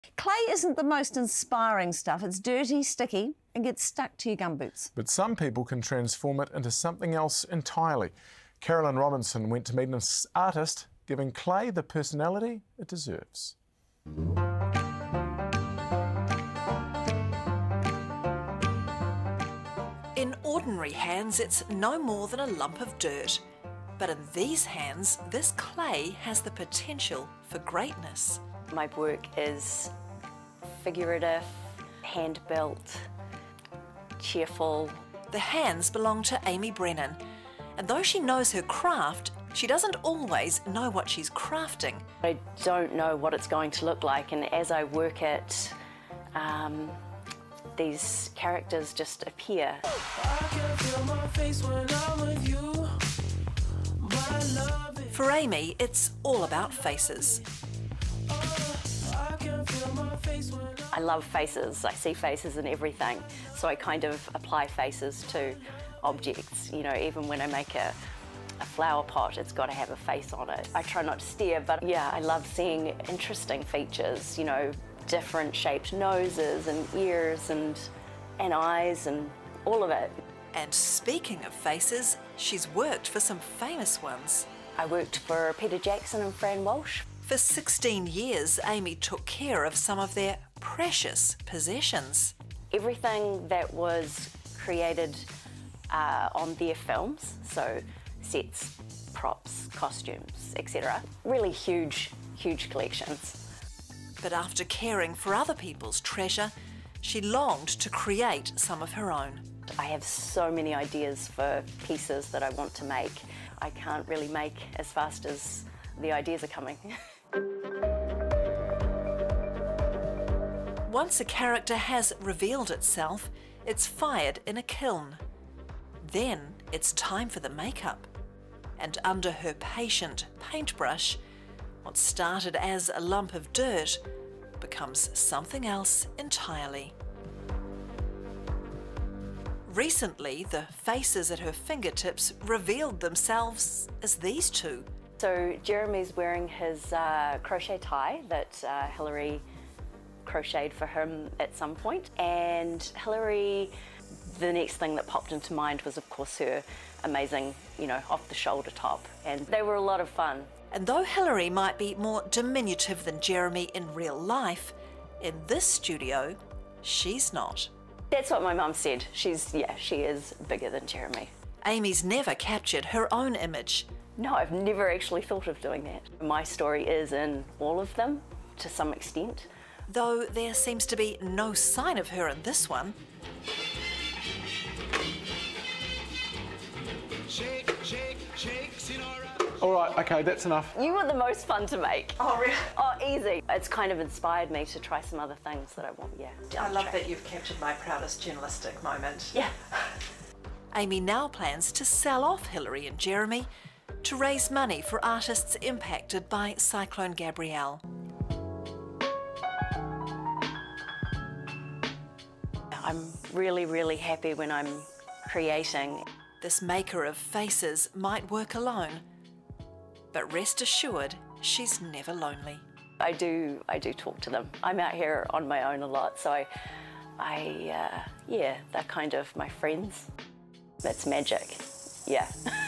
Clay isn't the most inspiring stuff. It's dirty, sticky, and gets stuck to your gumboots. But some people can transform it into something else entirely. Carolyn Robinson went to meet an artist giving clay the personality it deserves. In ordinary hands, it's no more than a lump of dirt. But in these hands, this clay has the potential for greatness. My work is figurative, hand-built, cheerful. The hands belong to Amy Brennan, and though she knows her craft, she doesn't always know what she's crafting. I don't know what it's going to look like, and as I work it, these characters just appear. For Amy, it's all about faces. I love faces. I see faces in everything, so I kind of apply faces to objects. You know, even when I make a flower pot, it's got to have a face on it. I try not to stare, but yeah, I love seeing interesting features, you know, different shaped noses and ears and eyes and all of it. And speaking of faces, she's worked for some famous ones. I worked for Peter Jackson and Fran Walsh. For 16 years, Amy took care of some of their precious possessions. Everything that was created on their films, so sets, props, costumes, etc. Really huge, huge collections. But after caring for other people's treasure, she longed to create some of her own. I have so many ideas for pieces that I want to make. I can't really make as fast as the ideas are coming. Once a character has revealed itself, it's fired in a kiln. Then it's time for the makeup. And under her patient paintbrush, what started as a lump of dirt becomes something else entirely. Recently, the faces at her fingertips revealed themselves as these two. So Jeremy's wearing his crochet tie that Hilary crocheted for him at some point, and Hilary, the next thing that popped into mind was of course her amazing, you know, off-the-shoulder top, and they were a lot of fun. And though Hilary might be more diminutive than Jeremy in real life, in this studio, she's not. That's what my mum said. she is bigger than Jeremy. Amy's never captured her own image. No, I've never actually thought of doing that. My story is in all of them, to some extent. Though there seems to be no sign of her in this one. Shake, shake, shake, Sinora. All right, okay, that's enough. You were the most fun to make. Oh, really? Oh, easy. It's kind of inspired me to try some other things that I want, yeah. I love that you've captured my proudest journalistic moment. Yeah. Amy now plans to sell off Hilary and Jeremy to raise money for artists impacted by Cyclone Gabrielle. I'm really, really happy when I'm creating. This maker of faces might work alone, but rest assured, she's never lonely. I do talk to them. I'm out here on my own a lot, so yeah, they're kind of my friends. That's magic, yeah.